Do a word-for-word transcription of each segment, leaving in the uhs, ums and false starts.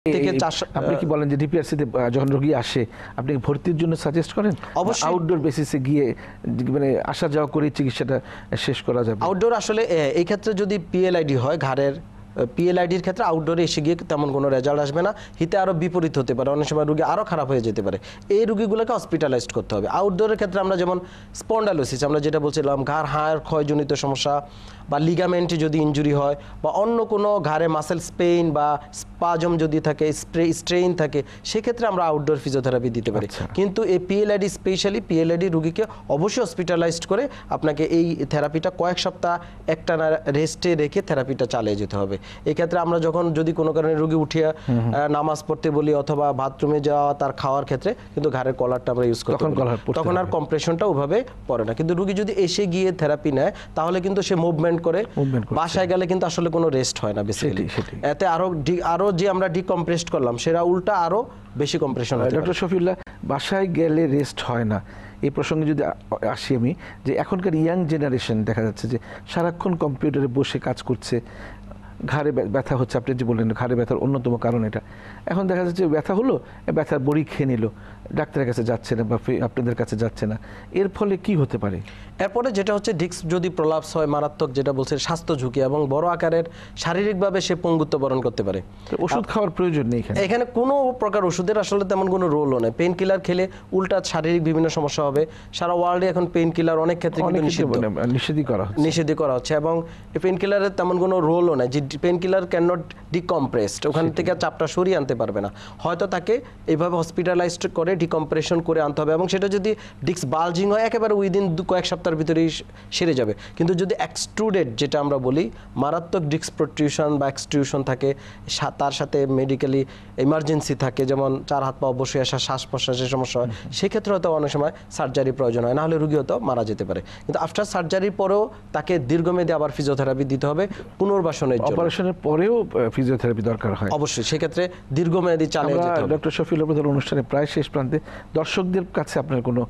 থেকে চাষ আপনি কি বলেন যে ডিপিআরসি তে যখন রোগী আসে আপনি ভর্তির জন্য সাজেস্ট করেন? অবশ্যই আউটডোর বেসিসে গিয়ে মানে আসা যাওয়া করে চিকিৎসাটা শেষ করা যাবে? আউটডোর আসলে এই ক্ষেত্রে যদি পিএলআইডি হয় ঘাড়ের পিএলআইডির ক্ষেত্রে আউটডোরে এসে গিয়ে তেমন কোনো রেজাল্ট আসবে না, হিতে আরও বিপরীত হতে পারে, অনেক সময় রোগী আরও খারাপ হয়ে যেতে পারে। এই রোগীগুলোকে হসপিটালাইজড করতে হবে। আউটডোরের ক্ষেত্রে আমরা যেমন স্পন্ডালোসিস, আমরা যেটা বলছিলাম ঘাড় হাড় ক্ষয়জনিত সমস্যা বা লিগামেন্টে যদি ইনজুরি হয় বা অন্য কোনো ঘাড়ে মাসেল স্পেইন বা স্পাজম যদি থাকে, স্প্রে স্ট্রেইন থাকে, সেক্ষেত্রে আমরা আউটডোর ফিজিওথেরাপি দিতে পারি। কিন্তু এই পিএলআইডি স্পেশালি পিএলআইডি রোগীকে অবশ্যই হসপিটালাইজড করে আপনাকে এই থেরাপিটা কয়েক সপ্তাহ একটানা রেস্টে রেখে থেরাপিটা চালিয়ে যেতে হবে। এক্ষেত্রে আমরা যখন যদি কোনো কারণে রোগী উঠিয়ে নামাজ পড়তে বলি অথবা বাথরুমে যাওয়া তার খাওয়ার ক্ষেত্রে কিন্তু ঘাড়ের কলারটা আমরা ইউজ করতে পারি, তখন আর কম্প্রেশনটা ওভাবে পড়ে না। কিন্তু রোগী যদি এসে গিয়ে থেরাপি নেয় তাহলে কিন্তু সে মুভমেন্ট করে বাসায় গেলে কিন্তু আসলে কোনো রেস্ট হয় না বেসিক্যালি। এতে আরো আরো যে আমরা ডিকম্প্রেসড করলাম সেটা উল্টা আরো বেশি কম্প্রেশন হয়। ডক্টর শফিউল্লাহ, বাসায় গেলে রেস্ট হয় না এই প্রসঙ্গে যদি আসি আমি, যে এখনকার ইয়াং জেনারেশন দেখা যাচ্ছে যে সারাক্ষণ কম্পিউটারে বসে কাজ করছে, ঘাড়ে ব্যথা হচ্ছে, আপনি যে বললেন ঘাড়ে ব্যথার অন্যতম কারণ এটা। এখন দেখা যাচ্ছে ব্যথা হলো, ব্যথার বড়ি খেয়ে নিল, ডাক্তারের কাছে যাচ্ছে না বা আপনাদের কাছে যাচ্ছে না, এর ফলে কি হতে পারে? এরপরে যেটা হচ্ছে ডিস্ক যদি প্রলাপস হয় মারাত্মক, যেটা বলছে স্বাস্থ্য ঝুঁকি এবং বড় আকারের শারীরিকভাবে সে পঙ্গুত্ব বরণ করতে পারে। ওষুধ খাওয়ার প্রয়োজন নেই এখানে, এখানে কোনো প্রকার ওষুধের আসলে তেমন কোনো রোলও নেই। পেইন কিলার খেলে উল্টা শারীরিক বিভিন্ন সমস্যা হবে। সারা ওয়ার্ল্ডে এখন পেইন কিলার অনেক ক্ষেত্রে কিন্তু নিষেধই করা হচ্ছে নিষেধই করা হচ্ছে এবং পেইন কিলারের তেমন কোনো রোলও নেই। যে pain killer can not decompressed, ওখান থেকে চাপটা সরিয়ে আনতে পারবে না, হয়তো তাকে এইভাবে হসপিটালাইজড করে ডিকম্প্রেশন করে আনতে হবে এবং সেটা যদি ডিস্ক বালজিং হয় একেবারে উইদিন কয়েক সপ্তাহের ভিতরেই সেরে যাবে। কিন্তু যদি এক্সট্রুডেড যেটা আমরা বলি মারাত্মক ডিস্ক প্রোট্রুশন বা এক্সট্রুশন থাকে, তার সাথে মেডিকেলি ইমার্জেন্সি থাকে, যেমন চার হাত পা অবশ্যই আসা, শ্বাস প্রশ্বাসের সমস্যা হয়, সেক্ষেত্রে হয়তো অনেক সময় সার্জারি প্রয়োজন হয়, নাহলে রোগী হয়তো মারা যেতে পারে। কিন্তু আফটার সার্জারির পরেও তাকে দীর্ঘমেয়াদী আবার ফিজিওথেরাপি দিতে হবে পুনর্বাসনের জন্য। অপারেশনের পরেও ফিজিওথেরাপি দরকার হয় অবশ্যই, সেক্ষেত্রে দীর্ঘমেয়াদী চালিয়ে যেতে হবে। ডক্টর শফিউল্লাহ প্রধান অনুষ্ঠানে প্রায় শেষ প্রান্তে, দর্শকদের কাছে আপনার কোনো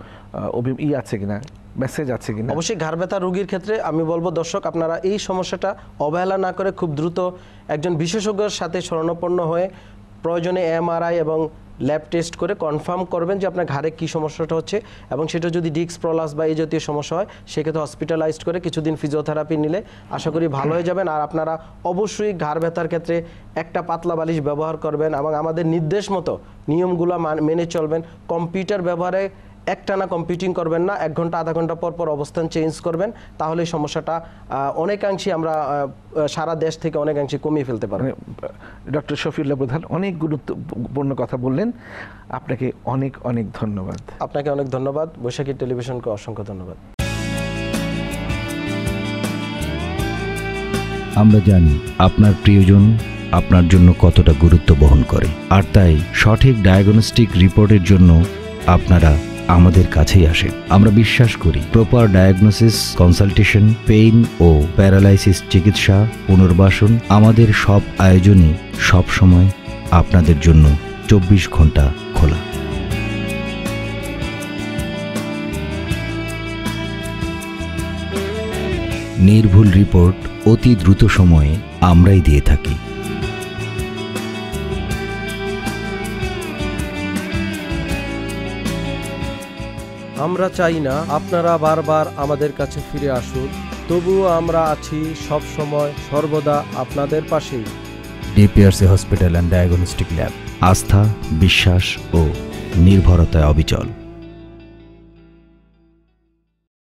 ই আছে কিনা, মেসেজ আছে কিনা? অবশ্যই ঘাড় ব্যথা রোগীর ক্ষেত্রে আমি বলবো দর্শক আপনারা এই সমস্যাটা অবহেলা না করে খুব দ্রুত একজন বিশেষজ্ঞের সাথে শরণাপন্ন হয়ে প্রয়োজনে এমআরআই এবং ল্যাব টেস্ট করে কনফার্ম করবেন যে আপনার ঘাড়ে কী সমস্যাটা হচ্ছে, এবং সেটা যদি ডিস্ক প্রলাপস বা এই জাতীয় সমস্যা হয় সেক্ষেত্রে হসপিটালাইজড করে কিছুদিন ফিজিওথেরাপি নিলে আশা করি ভালো হয়ে যাবেন। আর আপনারা অবশ্যই ঘাড় ব্যথার ক্ষেত্রে একটা পাতলা বালিশ ব্যবহার করবেন এবং আমাদের নির্দেশ মতো নিয়মগুলো মেনে চলবেন। কম্পিউটার ব্যবহারে একটানা কম্পিউটিং করবেন না, এক ঘন্টা আধা ঘন্টা পর পর অবস্থান চেঞ্জ করবেন, তাহলে এই সমস্যাটা অনেকাংশে আমরা সারা দেশ থেকে অনেকাংশে কমিয়ে ফেলতে পারব। ডক্টর শফিউল্লাহ প্রধান অনেক গুরুত্বপূর্ণ কথা বললেন, আপনাকে অনেক অনেক ধন্যবাদ। আপনাকে অনেক ধন্যবাদ, বৈশাখী টেলিভিশনকে অসংখ্য ধন্যবাদ। আমরা জানি আপনার প্রিয়জন আপনার জন্য কতটা গুরুত্ব বহন করে, আর তাই সঠিক ডায়াগনস্টিক রিপোর্টের জন্য আপনারা আমাদের কাছেই আসেন। আমরা বিশ্বাস করি প্রপার ডায়াগনোসিস, কনসালটেশন, পেইন ও প্যারালাইসিস চিকিৎসা, পুনর্বাসন, আমাদের সব আয়োজনই সব সময় আপনাদের জন্য চব্বিশ ঘন্টা খোলা। নির্ভুল রিপোর্ট অতি দ্রুত সময়ে আমরাই দিয়ে থাকি। আমরা চাই না আপনারা বারবার আমাদের কাছে ফিরে আসুন, তবুও আমরা আছি সব সময় সর্বদা আপনাদের পাশেই। DPRC hospital and diagnostic lab, আস্থা, বিশ্বাস ও নির্ভরতায় অবিচল।